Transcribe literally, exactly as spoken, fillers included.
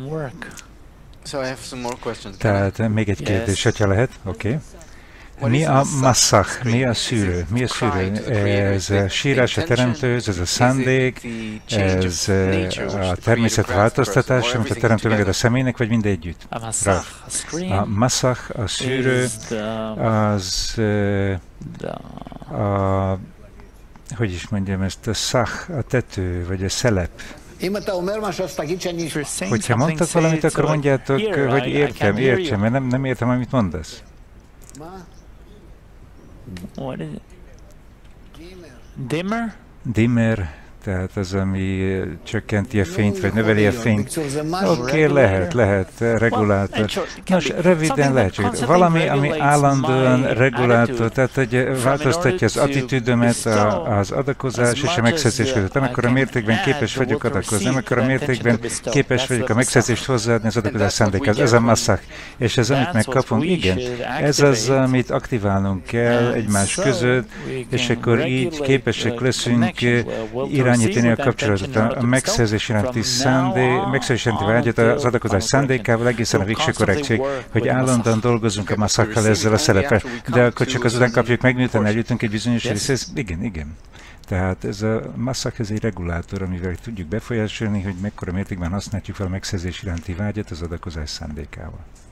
So I have some more questions. Tehát még egy kérdés, hogyha lehet. Oké. Okay. Mi a masszach? Mi a szűrő? Mi a szűrő? Ez a sírás a teremtőhöz, ez a szándék, ez a természet változtatása, amit a teremtő megad a személynek, vagy mindegyütt? A masszach, a szűrő, az a, hogy is mondjam ezt, a szach, a tető, vagy a szelep. Hogyha mondtak valamit, akkor mondjátok, hogy értem, értem, mert nem, nem értem, amit mondasz. What is it? Dimmer? Dimmer, tehát az, ami csökkenti a fényt, vagy növeli a fényt. Oké, okay, lehet, lehet, regulátor. Nos, röviden lehet, csak valami, ami állandóan regulátor, tehát hogy változtatja az attitűdömet, az adakozás és a megszerzés között. Amikor a mértékben képes vagyok adakozni, amikor a mértékben képes vagyok a megszerzést hozzáadni az adakozás szándékához. Ez a masszák. És ez, amit megkapunk, igen, ez az, amit aktiválnunk kell egymás között, és akkor így képesek leszünk irányítani a kapcsolatot, a megszerzés iránti szándék, megszerzés iránti vágyat az adakozás szándékával egészen a végső korrekcióig, hogy állandóan dolgozunk a masszakkal ezzel a szerepel. De akkor csak azután kapjuk meg, miután eljutunk egy bizonyos részhez. Igen, igen. Tehát ez a masszak, ez egy regulátor, amivel tudjuk befolyásolni, hogy mekkora mértékben használjuk fel a megszerzés iránti vágyat az adakozás szándékával.